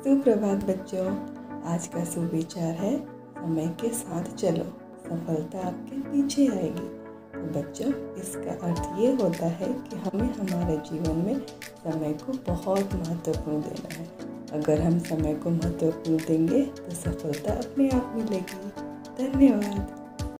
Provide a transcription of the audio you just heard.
सुप्रभात बच्चों। आज का सुविचार है समय के साथ चलो, सफलता आपके पीछे आएगी। तो बच्चों, इसका अर्थ ये होता है कि हमें हमारे जीवन में समय को बहुत महत्वपूर्ण देना है। अगर हम समय को महत्वपूर्ण देंगे तो सफलता अपने आप मिलेगी। धन्यवाद।